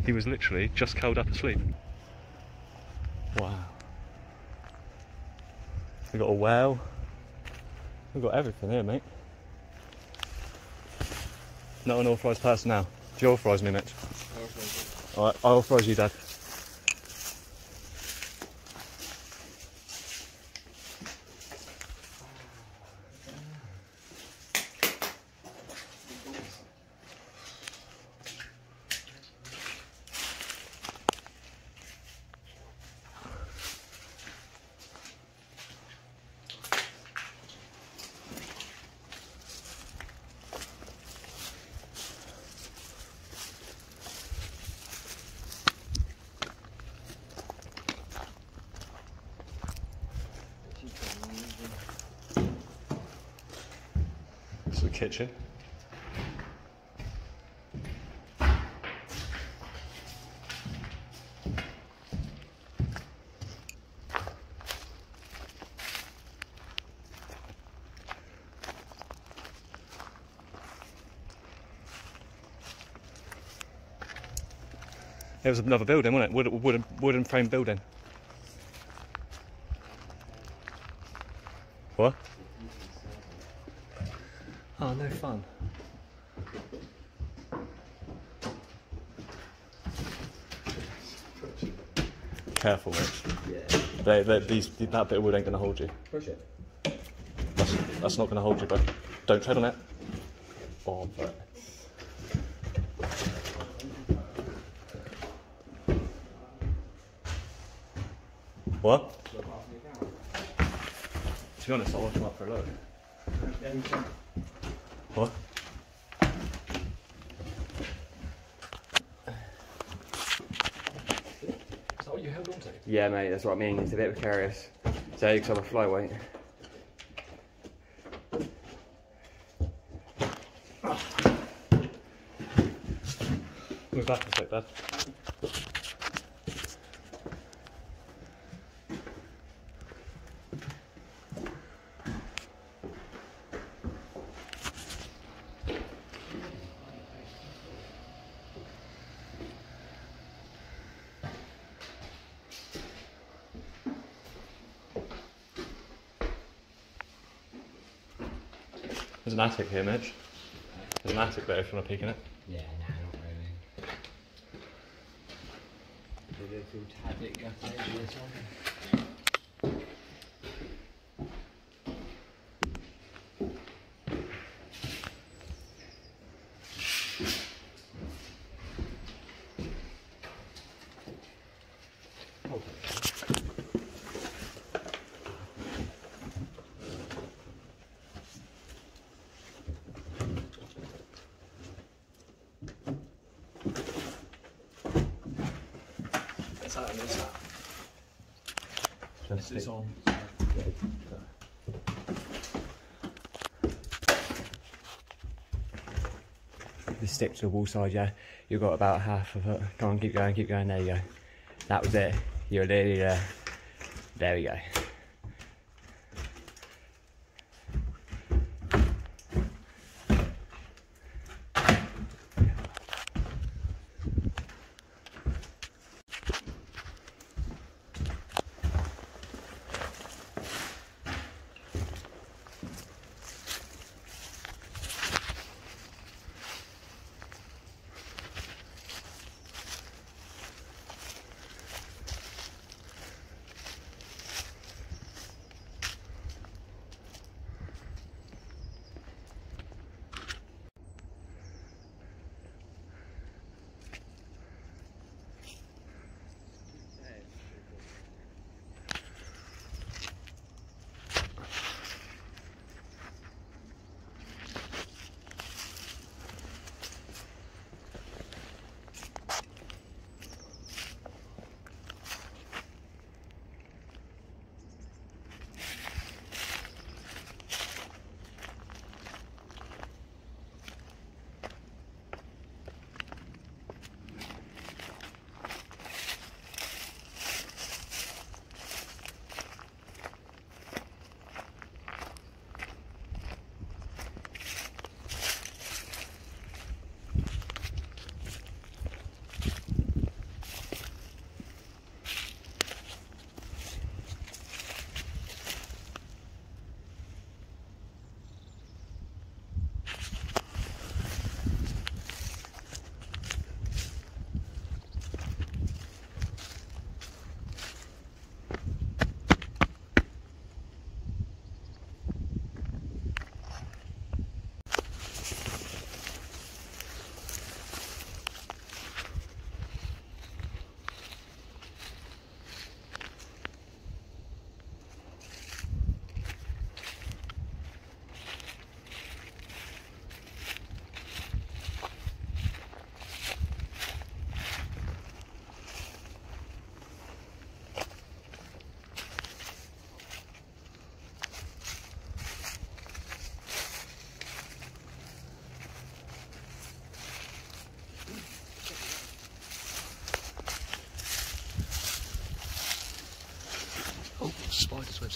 He was literally just curled up asleep. Wow. We've got a whale. We've got everything here, mate. Not an authorised person now. Do you authorise me, Mitch? Alright, I authorise you, Dad. This is the kitchen. It was another building, wasn't it? Wooden frame building. What? Oh, no fun. Careful, Mitch. Yeah. That bit of wood ain't gonna hold you. Push it. That's not gonna hold you, bro. Don't tread on it. Oh, but. What? To be honest, I'll watch him up for a look. What? Is that what you held on to? Yeah, mate, that's what I mean. It's a bit precarious. So, because I'm a flyweight. Move back a sec, Dad. There's an attic here, Mitch. There's an attic there if you want to peek in it. Yeah, nah, not really. They do feel tad bit gutted over this one. It's on. The stick to the wall side, yeah. You've got about half of it. Go on, keep going, there you go. That was it. You're nearly there. There we go.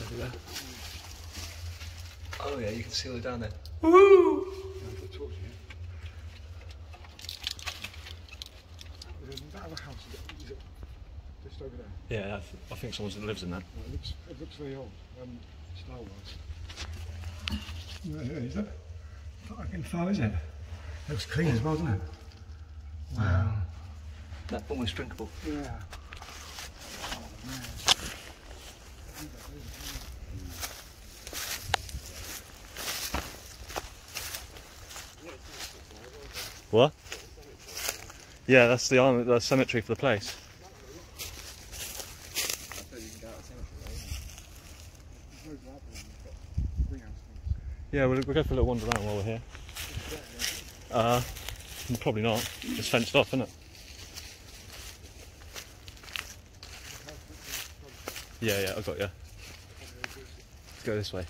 there. Oh yeah, you can see all the way down there. Woo! That other house, is it just over there? Yeah, I think someone lives in that. Well, it looks very old, style-wise. Yeah, is that fucking far, is it? Looks clean as well, doesn't it? Wow. That's almost drinkable. Yeah. Oh, man. What? Yeah, that's the cemetery for the place. Yeah, we'll go for a little wander around while we're here. Probably not. It's fenced off, isn't it? Yeah, I got you. Let's go this way.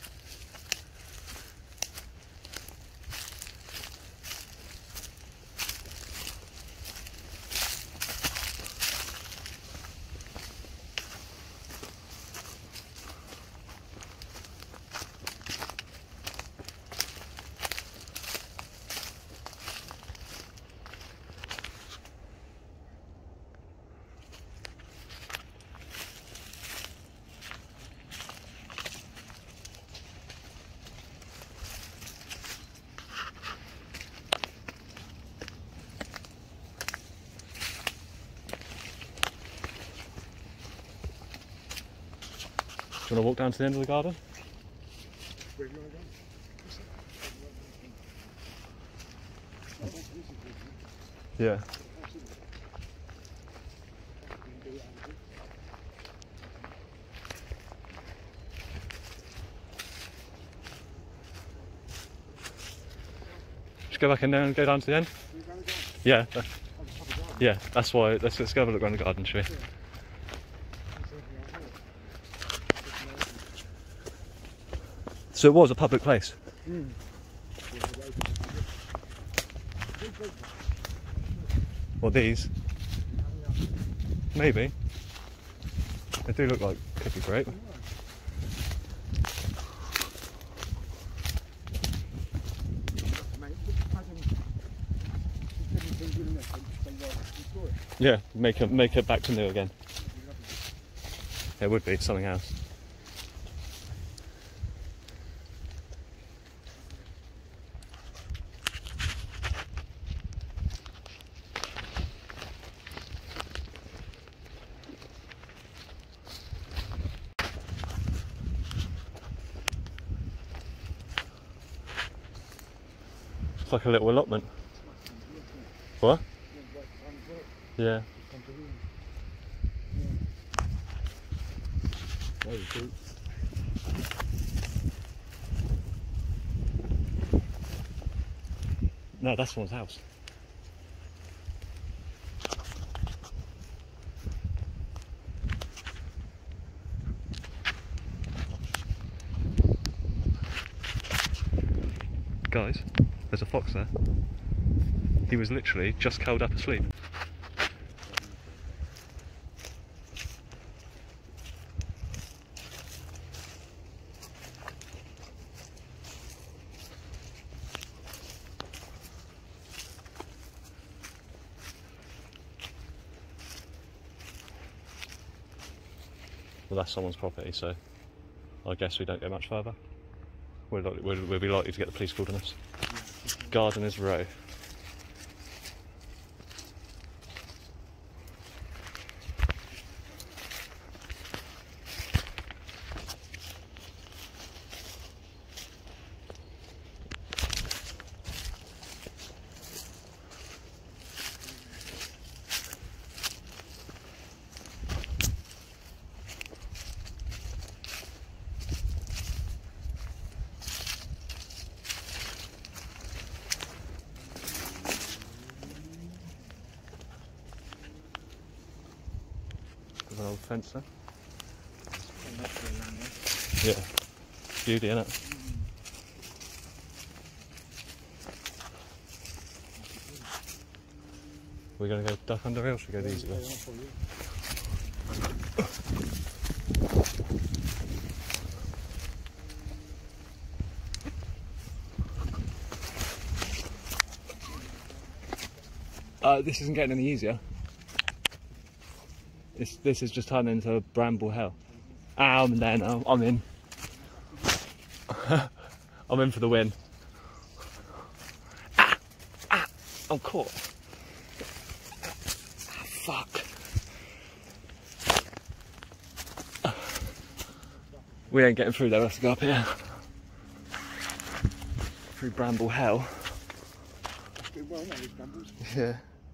Do you want to walk down to the end of the garden? Where do you want to go? Yeah. Just go back in there and go down to the end? Yeah. Yeah, that's why. Let's go have a look around the garden, shall we? So it was a public place? Well, these? Maybe. They do look like could be great. Yeah, make it back to new again. It would be something else. It's like a little allotment. What? Yeah. No, that's someone's house. Guys, there's a fox there. He was literally just curled up asleep. Well, that's someone's property, so I guess we don't go much further. We'll be likely to get the police called on us. Gardeners Row. An old fence there. Yeah, beauty, innit? We're going to go duck under here, or should we go the easy way? This isn't getting any easier. This is just turning into bramble hell. Ah, I'm there now. I'm in. I'm in for the win. I'm caught. Fuck. We ain't getting through there, we have to go up here. Through bramble hell. Yeah.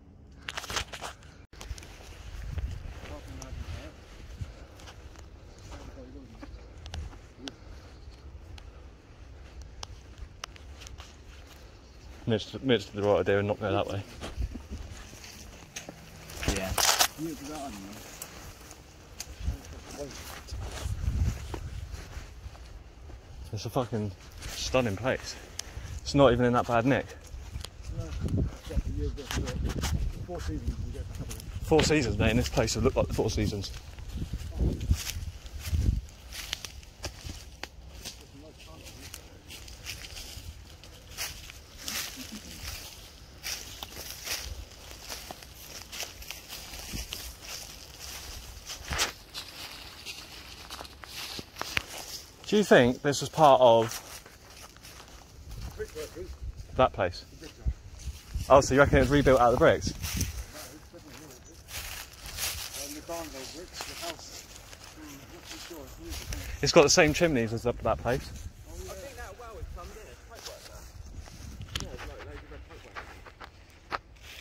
Mitch to the right idea and not go that way. Yeah. It's a fucking stunning place. It's not even in that bad nick. Four seasons. Four Seasons, mate, and this place would look like the Four Seasons. Do you think this was part of that place? Oh, so you reckon it was rebuilt out of the bricks? It's got the same chimneys as that place. I think that well is plumbed in. It's pipe work there. Yeah, there's loads of red pipe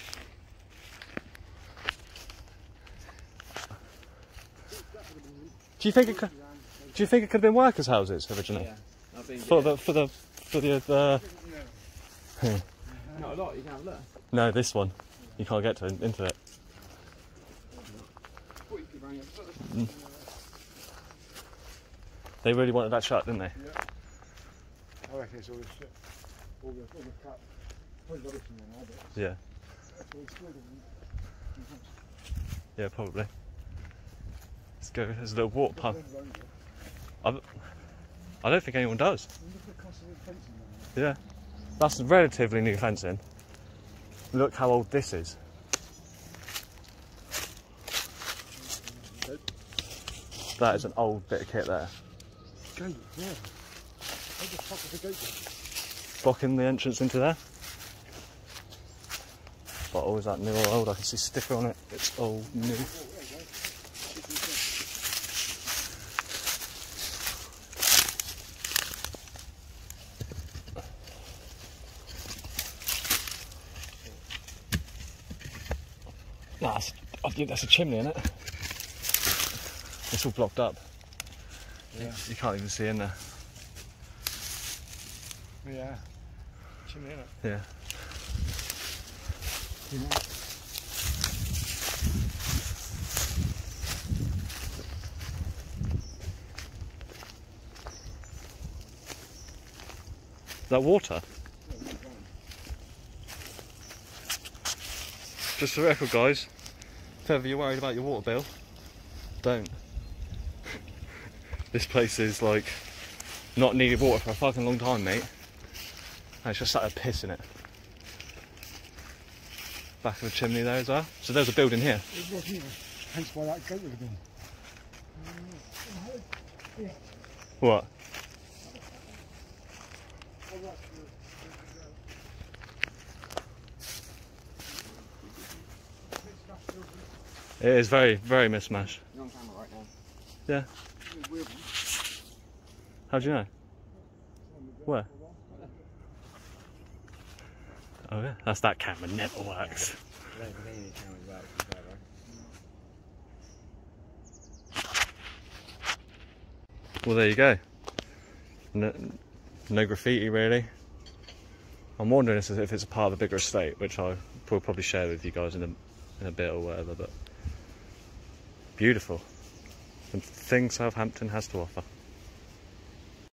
work. Do you think it could? Do you think it could have been workers' houses originally? Yeah. I think For the not a lot. You can't look. No, this one. You can't get into it. Mm. They really wanted that shut, didn't they? Yeah. I reckon it's all this shit. All the cut. Probably got this in there now, but Yeah. it's still Yeah, probably. Let's go. There's a little water pump. I don't think anyone does. Yeah. That's relatively new fencing. Look how old this is. That is an old bit of kit there. Gate, yeah. What the fuck is the gate? Blocking the entrance into there. Bottle, is that new or old? I can see sticker on it. It's old, new. I think that's a chimney, isn't it? It's all blocked up. Yeah. You can't even see in there. Yeah. Chimney, innit? Yeah. Is that water? Just for the record, guys, if ever you're worried about your water bill, don't. This place is like not needed water for a fucking long time, mate. And it's just started pissing it. Back of the chimney there as well. So there's a building here. It was here. Hence why that gate would have been. What? It is very, very mismatched. You're on camera right now. Yeah. How do you know? Where? Oh yeah, that's that camera never works. I don't think any cameras work, to be fair, right? Well, there you go. No graffiti really. I'm wondering if it's a part of a bigger estate, which I will probably share with you guys in a bit or whatever. But beautiful. The thing Southampton has to offer.